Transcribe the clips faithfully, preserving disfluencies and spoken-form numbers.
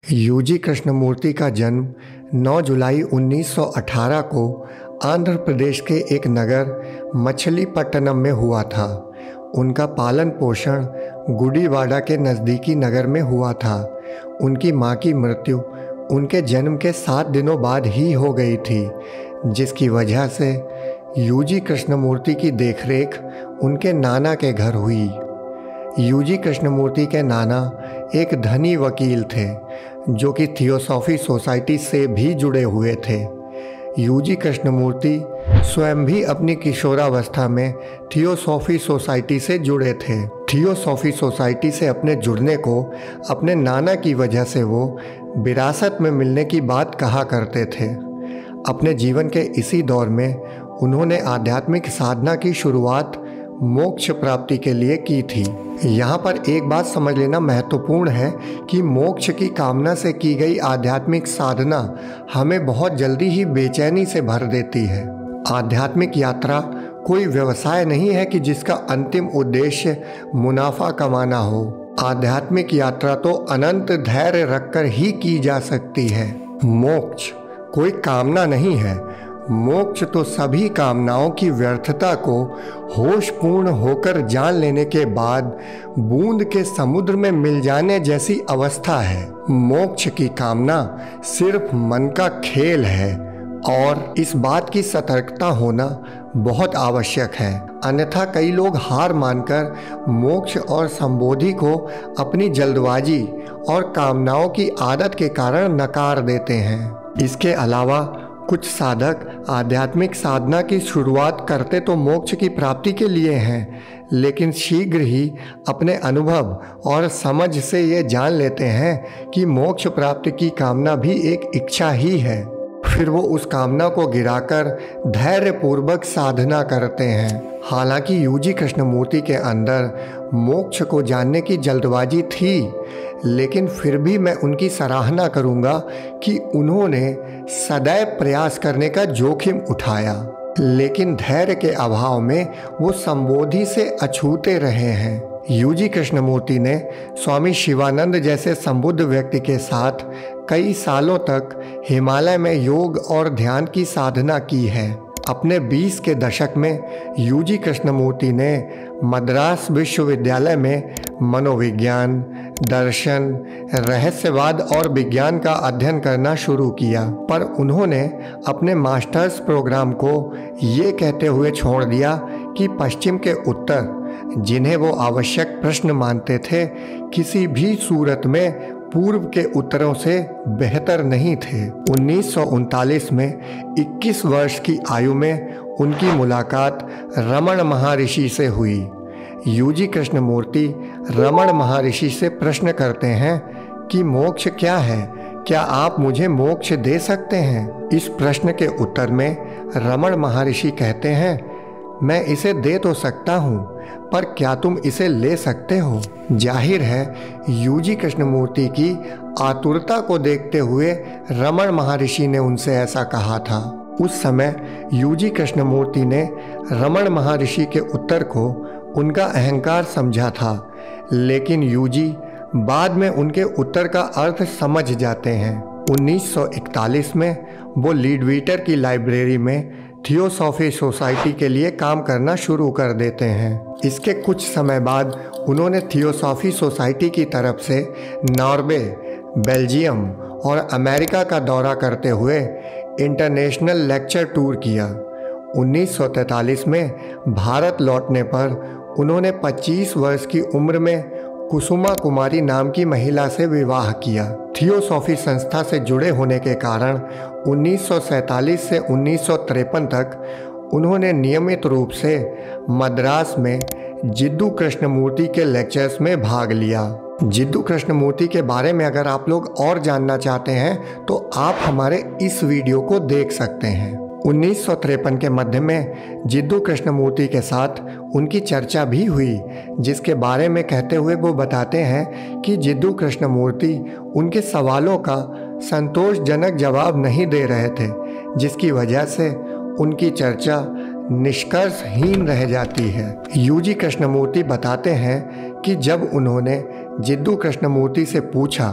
UG Krishnamurthy का जन्म नौ जुलाई उन्नीस सौ अठारह को आंध्र प्रदेश के एक नगर मछलीपट्टनम में हुआ था। उनका पालन पोषण गुडीवाड़ा के नज़दीकी नगर में हुआ था। उनकी मां की मृत्यु उनके जन्म के सात दिनों बाद ही हो गई थी, जिसकी वजह से यूजी कृष्णमूर्ति की देखरेख उनके नाना के घर हुई। यूजी कृष्णमूर्ति के नाना एक धनी वकील थे, जो कि थियोसॉफी सोसाइटी से भी जुड़े हुए थे। यूजी कृष्णमूर्ति स्वयं भी अपनी किशोरावस्था में थियोसॉफी सोसाइटी से जुड़े थे। थियोसॉफी सोसाइटी से अपने जुड़ने को अपने नाना की वजह से वो विरासत में मिलने की बात कहा करते थे। अपने जीवन के इसी दौर में उन्होंने आध्यात्मिक साधना की शुरुआत मोक्ष प्राप्ति के लिए की थी। यहाँ पर एक बात समझ लेना महत्वपूर्ण है कि मोक्ष की कामना से की गई आध्यात्मिक साधना हमें बहुत जल्दी ही बेचैनी से भर देती है। आध्यात्मिक यात्रा कोई व्यवसाय नहीं है कि जिसका अंतिम उद्देश्य मुनाफा कमाना हो। आध्यात्मिक यात्रा तो अनंत धैर्य रखकर ही की जा सकती है। मोक्ष कोई कामना नहीं है। मोक्ष तो सभी कामनाओं की व्यर्थता को होशपूर्ण होकर जान लेने के बाद बूंद के समुद्र में मिल जाने जैसी अवस्था है। मोक्ष की कामना सिर्फ मन का खेल है और इस बात की सतर्कता होना बहुत आवश्यक है। अन्यथा कई लोग हार मानकर मोक्ष और संबोधि को अपनी जल्दबाजी और कामनाओं की आदत के कारण नकार देते हैं। इसके अलावा कुछ साधक आध्यात्मिक साधना की शुरुआत करते तो मोक्ष की प्राप्ति के लिए हैं, लेकिन शीघ्र ही अपने अनुभव और समझ से ये जान लेते हैं कि मोक्ष प्राप्ति की कामना भी एक इच्छा ही है। फिर वो उस कामना को गिराकर धैर्यपूर्वक साधना करते हैं। हालांकि यूजी कृष्णमूर्ति के अंदर मोक्ष को जानने की जल्दबाजी थी, लेकिन फिर भी मैं उनकी सराहना करूंगा कि उन्होंने सदैव प्रयास करने का जोखिम उठाया, लेकिन धैर्य के अभाव में वो संबोधि से अछूते रहे हैं। यूजी कृष्णमूर्ति ने स्वामी शिवानंद जैसे संबुद्ध व्यक्ति के साथ कई सालों तक हिमालय में योग और ध्यान की साधना की है। अपने बीस के दशक में यूजी कृष्णमूर्ति ने मद्रास विश्वविद्यालय में मनोविज्ञान, दर्शन, रहस्यवाद और विज्ञान का अध्ययन करना शुरू किया, पर उन्होंने अपने मास्टर्स प्रोग्राम को ये कहते हुए छोड़ दिया कि पश्चिम के उत्तर, जिन्हें वो आवश्यक प्रश्न मानते थे, किसी भी सूरत में पूर्व के उत्तरों से बेहतर नहीं थे। उन्नीस सौ उनतालीस में इक्कीस वर्ष की आयु में उनकी मुलाकात रमण महर्षि से हुई। यूजी कृष्णमूर्ति रमण महर्षि से प्रश्न करते हैं कि मोक्ष क्या है, क्या आप मुझे मोक्ष दे सकते हैं? इस प्रश्न के उत्तर में रमण महर्षि कहते हैं, मैं इसे दे तो सकता हूँ, पर क्या तुम इसे ले सकते हो? जाहिर है यूजी कृष्णमूर्ति की आतुरता को देखते हुए रमण महर्षि ने उनसे ऐसा कहा था। उस समय यूजी कृष्णमूर्ति ने रमण महर्षि के उत्तर को उनका अहंकार समझा था, लेकिन यूजी बाद में उनके उत्तर का अर्थ समझ जाते हैं। उन्नीस सौ इकतालीस में वो लीडवीटर की लाइब्रेरी में थियोसॉफी सोसाइटी के लिए काम करना शुरू कर देते हैं। इसके कुछ समय बाद उन्होंने थियोसॉफी सोसाइटी की तरफ से नॉर्वे, बेल्जियम और अमेरिका का दौरा करते हुए इंटरनेशनल लेक्चर टूर किया। उन्नीस सौ तैंतालीस में भारत लौटने पर उन्होंने पच्चीस वर्ष की उम्र में कुसुमा कुमारी नाम की महिला से विवाह किया। थियोसॉफी संस्था से जुड़े होने के कारण उन्नीस सौ सैंतालीस से उन्नीस सौ तिरपन तक उन्होंने नियमित रूप से मद्रास में जिद्दू कृष्णमूर्ति के लेक्चर्स में भाग लिया। जिद्दू कृष्णमूर्ति के बारे में अगर आप लोग और जानना चाहते हैं तो आप हमारे इस वीडियो को देख सकते हैं। उन्नीस सौ तिरपन के मध्य में जिद्दू कृष्णमूर्ति के साथ उनकी चर्चा भी हुई, जिसके बारे में कहते हुए वो बताते हैं कि जिद्दू कृष्णमूर्ति उनके सवालों का संतोषजनक जवाब नहीं दे रहे थे, जिसकी वजह से उनकी चर्चा निष्कर्षहीन रह जाती है। यूजी कृष्णमूर्ति बताते हैं कि जब उन्होंने जिद्दू कृष्णमूर्ति से पूछा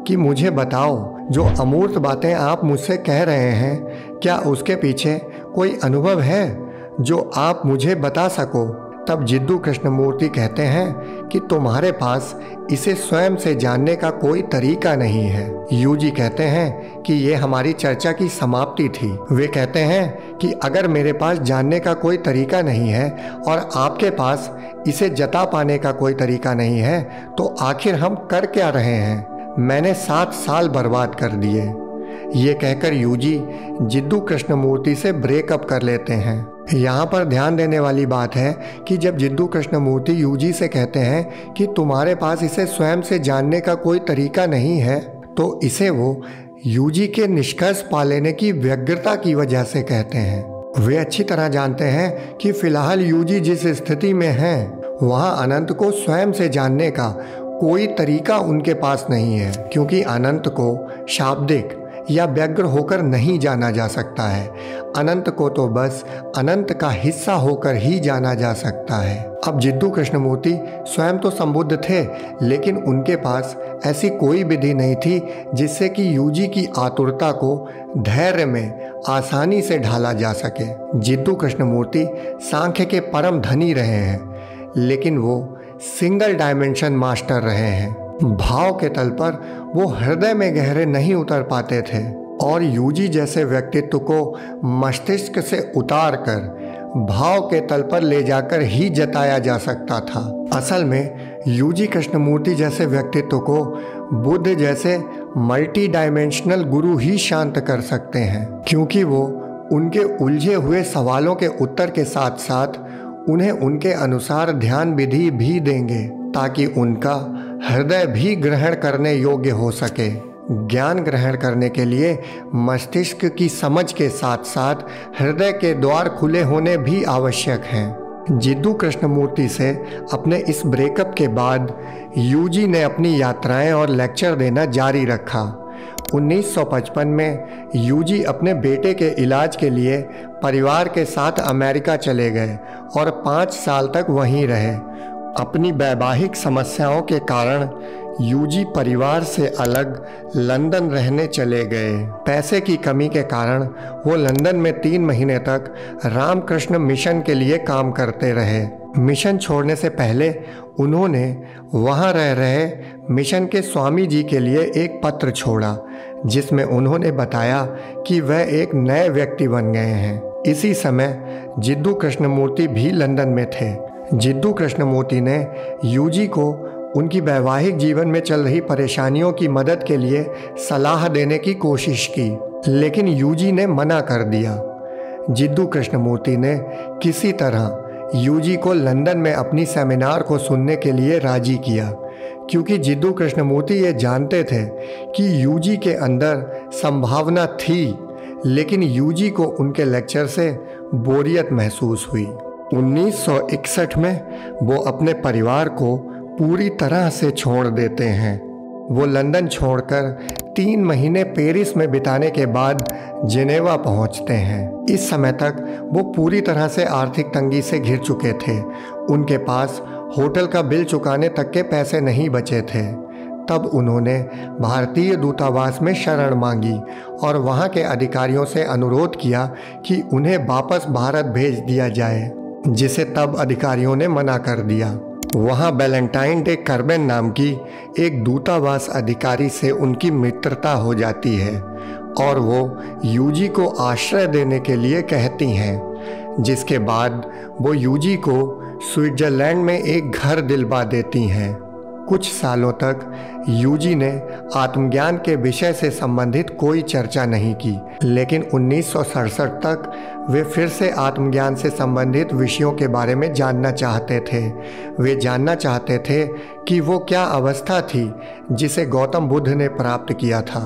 कि मुझे बताओ, जो अमूर्त बातें आप मुझसे कह रहे हैं, क्या उसके पीछे कोई अनुभव है जो आप मुझे बता सको। तब जिद्दू कृष्णमूर्ति कहते हैं कि तुम्हारे पास इसे स्वयं से जानने का कोई तरीका नहीं है। यूजी कहते हैं कि ये हमारी चर्चा की समाप्ति थी। वे कहते हैं कि अगर मेरे पास जानने का कोई तरीका नहीं है और आपके पास इसे जता पाने का कोई तरीका नहीं है, तो आखिर हम कर क्या रहे हैं। मैंने सात साल बर्बाद कर दिए। ये कहकर यूजी जिद्दू कृष्णमूर्ति से ब्रेकअप कर लेते हैं। यहाँ पर ध्यान देने वाली बात है कि जब जिद्दू कृष्णमूर्ति यूजी से कहते हैं कि तुम्हारे पास इसे स्वयं से जानने का कोई तरीका नहीं है, तो इसे वो यूजी के निष्कर्ष पा लेने की व्यग्रता की वजह से कहते हैं। वे अच्छी तरह जानते हैं कि फिलहाल यूजी जिस स्थिति में हैं, वहाँ अनंत को स्वयं से जानने का कोई तरीका उनके पास नहीं है, क्योंकि अनंत को शाब्दिक या व्यग्र होकर नहीं जाना जा सकता है। अनंत को तो बस अनंत का हिस्सा होकर ही जाना जा सकता है। अब जिद्दू कृष्णमूर्ति स्वयं तो संबुद्ध थे, लेकिन उनके पास ऐसी कोई विधि नहीं थी जिससे कि यूजी की आतुरता को धैर्य में आसानी से ढाला जा सके। जिद्दू कृष्णमूर्ति सांख्य के परम धनी रहे हैं, लेकिन वो सिंगल डायमेंशन मास्टर रहे हैं। भाव के तल पर वो हृदय में गहरे नहीं उतर पाते थे और यूजी जैसे व्यक्तित्व को मस्तिष्क से उतार कर भाव के तल पर ले जाकर ही जताया जा सकता था। असल में यूजी कृष्णमूर्ति जैसे व्यक्तित्व को बुद्ध जैसे मल्टी डायमेंशनल गुरु ही शांत कर सकते हैं, क्योंकि वो उनके उलझे हुए सवालों के उत्तर के साथ साथ उन्हें उनके अनुसार ध्यान विधि भी देंगे, ताकि उनका हृदय भी ग्रहण करने योग्य हो सके। ज्ञान ग्रहण करने के लिए मस्तिष्क की समझ के साथ साथ हृदय के द्वार खुले होने भी आवश्यक हैं। जिद्दू कृष्णमूर्ति से अपने इस ब्रेकअप के बाद यूजी ने अपनी यात्राएं और लेक्चर देना जारी रखा। उन्नीस सौ पचपन में यूजी अपने बेटे के इलाज के लिए परिवार के साथ अमेरिका चले गए और पाँच साल तक वहीं रहे। अपनी वैवाहिक समस्याओं के कारण यूजी परिवार से अलग लंदन रहने चले गए। पैसे की कमी के कारण वो लंदन में तीन महीने तक रामकृष्ण मिशन के लिए काम करते रहे। मिशन छोड़ने से पहले उन्होंने वहाँ रह रहे मिशन के स्वामी जी के लिए एक पत्र छोड़ा, जिसमें उन्होंने बताया कि वह एक नए व्यक्ति बन गए हैं। इसी समय जिद्दू कृष्णमूर्ति भी लंदन में थे। जिद्दू कृष्णमूर्ति ने यूजी को उनकी वैवाहिक जीवन में चल रही परेशानियों की मदद के लिए सलाह देने की कोशिश की, लेकिन यूजी ने मना कर दिया। जिद्दू कृष्णमूर्ति ने किसी तरह यूजी को लंदन में अपनी सेमिनार को सुनने के लिए राजी किया, क्योंकि जिद्दू कृष्णमूर्ति ये जानते थे कि यूजी के अंदर संभावना थी, लेकिन यूजी को उनके लेक्चर से बोरियत महसूस हुई। उन्नीस सौ इकसठ में वो अपने परिवार को पूरी तरह से छोड़ देते हैं। वो लंदन छोड़कर तीन महीने पेरिस में बिताने के बाद जिनेवा पहुंचते हैं। इस समय तक वो पूरी तरह से आर्थिक तंगी से घिर चुके थे। उनके पास होटल का बिल चुकाने तक के पैसे नहीं बचे थे। तब उन्होंने भारतीय दूतावास में शरण मांगी और वहाँ के अधिकारियों से अनुरोध किया कि उन्हें वापस भारत भेज दिया जाए, जिसे तब अधिकारियों ने मना कर दिया। वहाँ वैलेंटाइन डे कर्बेन नाम की एक दूतावास अधिकारी से उनकी मित्रता हो जाती है और वो यूजी को आश्रय देने के लिए कहती हैं, जिसके बाद वो यूजी को स्विट्जरलैंड में एक घर दिलवा देती हैं। कुछ सालों तक यूजी ने आत्मज्ञान के विषय से संबंधित कोई चर्चा नहीं की, लेकिन उन्नीस सौ सड़सठ तक वे फिर से आत्मज्ञान से संबंधित विषयों के बारे में जानना चाहते थे। वे जानना चाहते थे कि वो क्या अवस्था थी जिसे गौतम बुद्ध ने प्राप्त किया था।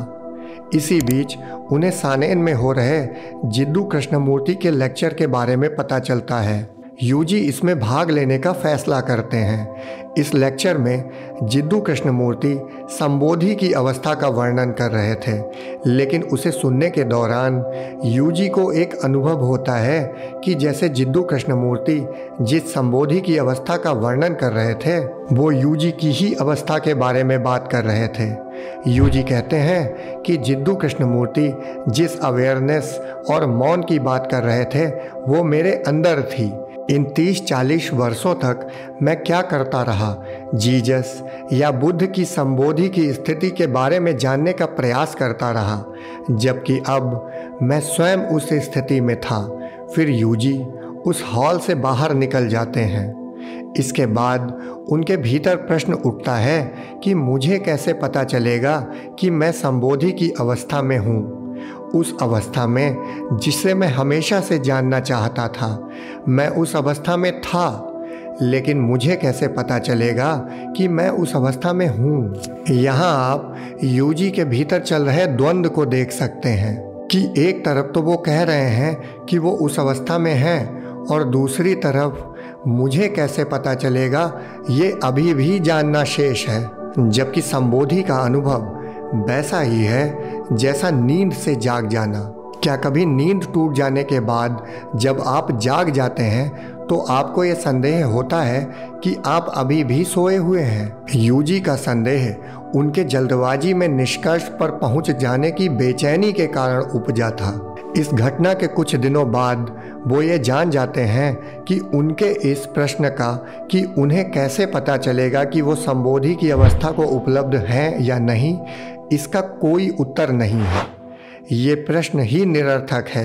इसी बीच उन्हें सानेन में हो रहे जिद्दू कृष्णमूर्ति के लेक्चर के बारे में पता चलता है। यूजी इसमें भाग लेने का फैसला करते हैं। इस लेक्चर में जिद्दू कृष्णमूर्ति संबोधि की अवस्था का वर्णन कर रहे थे, लेकिन उसे सुनने के दौरान यूजी को एक अनुभव होता है कि जैसे जिद्दू कृष्णमूर्ति जिस संबोधि की अवस्था का वर्णन कर रहे थे, वो यूजी की ही अवस्था के बारे में बात कर रहे थे। यूजी कहते हैं कि जिद्दू कृष्णमूर्ति जिस अवेयरनेस और मौन की बात कर रहे थे वो मेरे अंदर थी। इन तीस चालीस वर्षों तक मैं क्या करता रहा, जीसस या बुद्ध की संबोधि की स्थिति के बारे में जानने का प्रयास करता रहा, जबकि अब मैं स्वयं उस स्थिति में था। फिर यूजी उस हॉल से बाहर निकल जाते हैं। इसके बाद उनके भीतर प्रश्न उठता है कि मुझे कैसे पता चलेगा कि मैं संबोधि की अवस्था में हूँ, उस अवस्था में जिसे मैं हमेशा से जानना चाहता था। मैं उस अवस्था में था, लेकिन मुझे कैसे पता चलेगा कि मैं उस अवस्था में हूँ। यहाँ आप यूजी के भीतर चल रहे द्वंद्व को देख सकते हैं कि एक तरफ तो वो कह रहे हैं कि वो उस अवस्था में हैं, और दूसरी तरफ मुझे कैसे पता चलेगा ये अभी भी जानना शेष है। जबकि संबोधि का अनुभव वैसा ही है जैसा नींद से जाग जाना। क्या कभी नींद टूट जाने के बाद जब आप जाग जाते हैं तो आपको ये संदेह होता है कि आप अभी भी सोए हुए हैं? यूजी का संदेह उनके जल्दबाजी में निष्कर्ष पर पहुंच जाने की बेचैनी के कारण उपजा था। इस घटना के कुछ दिनों बाद वो ये जान जाते हैं कि उनके इस प्रश्न का कि उन्हें कैसे पता चलेगा कि वो संबोधि की अवस्था को उपलब्ध हैं या नहीं, इसका कोई उत्तर नहीं है। ये प्रश्न ही निरर्थक है।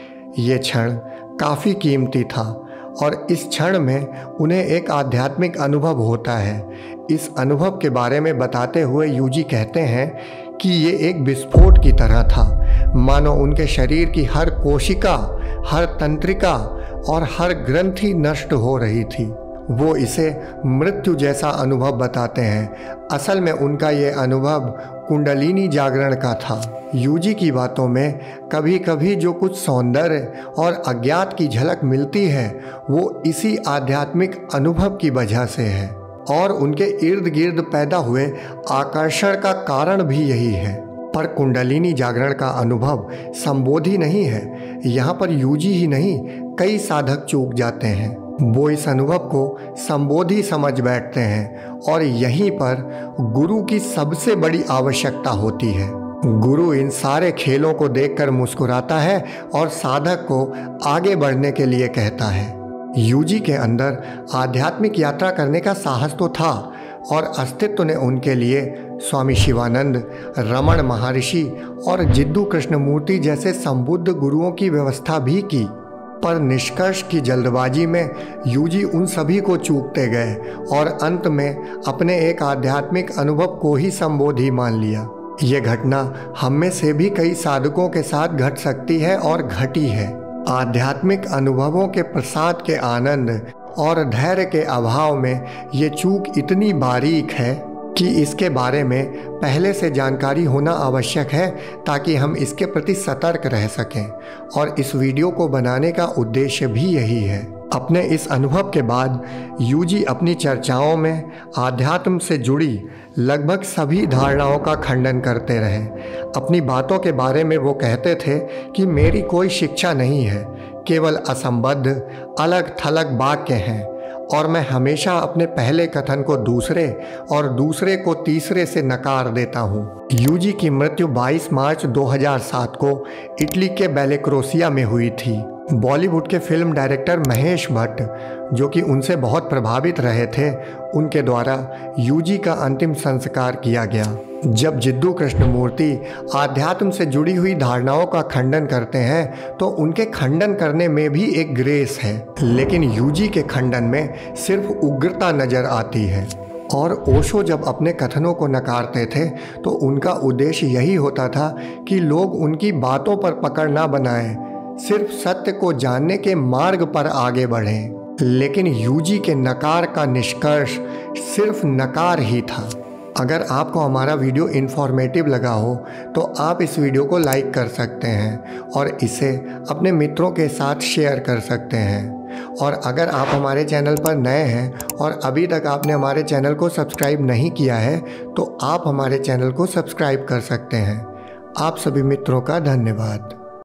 ये क्षण काफ़ी कीमती था और इस क्षण में उन्हें एक आध्यात्मिक अनुभव होता है। इस अनुभव के बारे में बताते हुए यूजी कहते हैं कि ये एक विस्फोट की तरह था, मानो उनके शरीर की हर कोशिका, हर तंत्रिका और हर ग्रंथि नष्ट हो रही थी। वो इसे मृत्यु जैसा अनुभव बताते हैं। असल में उनका ये अनुभव कुंडलिनी जागरण का था। यूजी की बातों में कभी कभी जो कुछ सौंदर्य और अज्ञात की झलक मिलती है वो इसी आध्यात्मिक अनुभव की वजह से है, और उनके इर्द गिर्द पैदा हुए आकर्षण का कारण भी यही है। पर कुंडलिनी जागरण का अनुभव संबोधि नहीं है। यहाँ पर यूजी ही नहीं, कई साधक चूक जाते हैं। वो इस अनुभव को संबोधि समझ बैठते हैं, और यहीं पर गुरु की सबसे बड़ी आवश्यकता होती है। गुरु इन सारे खेलों को देखकर मुस्कुराता है और साधक को आगे बढ़ने के लिए कहता है। यूजी के अंदर आध्यात्मिक यात्रा करने का साहस तो था, और अस्तित्व ने उनके लिए स्वामी शिवानंद, रमण महर्षि और जिद्दू कृष्णमूर्ति जैसे संबुद्ध गुरुओं की व्यवस्था भी की। पर निष्कर्ष की जल्दबाजी में यूजी उन सभी को चूकते गए और अंत में अपने एक आध्यात्मिक अनुभव को ही संबोधि मान लिया। ये घटना हम में से भी कई साधकों के साथ घट सकती है और घटी है। आध्यात्मिक अनुभवों के प्रसाद के आनंद और धैर्य के अभाव में ये चूक इतनी बारीक है कि इसके बारे में पहले से जानकारी होना आवश्यक है, ताकि हम इसके प्रति सतर्क रह सकें। और इस वीडियो को बनाने का उद्देश्य भी यही है। अपने इस अनुभव के बाद यूजी अपनी चर्चाओं में आध्यात्म से जुड़ी लगभग सभी धारणाओं का खंडन करते रहे। अपनी बातों के बारे में वो कहते थे कि मेरी कोई शिक्षा नहीं है, केवल असंबद्ध अलग थलग वाक्य हैं, और मैं हमेशा अपने पहले कथन को दूसरे और दूसरे को तीसरे से नकार देता हूँ। यूजी की मृत्यु बाईस मार्च दो हज़ार सात को इटली के बेलेक्रोसिया में हुई थी। बॉलीवुड के फिल्म डायरेक्टर महेश भट्ट, जो कि उनसे बहुत प्रभावित रहे थे, उनके द्वारा यूजी का अंतिम संस्कार किया गया। जब जिद्दू कृष्णमूर्ति आध्यात्म से जुड़ी हुई धारणाओं का खंडन करते हैं तो उनके खंडन करने में भी एक ग्रेस है, लेकिन यूजी के खंडन में सिर्फ उग्रता नजर आती है। और ओशो जब अपने कथनों को नकारते थे तो उनका उद्देश्य यही होता था कि लोग उनकी बातों पर पकड़ ना बनाएं, सिर्फ सत्य को जानने के मार्ग पर आगे बढ़ें। लेकिन यूजी के नकार का निष्कर्ष सिर्फ नकार ही था। अगर आपको हमारा वीडियो इन्फॉर्मेटिव लगा हो तो आप इस वीडियो को लाइक कर सकते हैं और इसे अपने मित्रों के साथ शेयर कर सकते हैं। और अगर आप हमारे चैनल पर नए हैं और अभी तक आपने हमारे चैनल को सब्सक्राइब नहीं किया है तो आप हमारे चैनल को सब्सक्राइब कर सकते हैं। आप सभी मित्रों का धन्यवाद।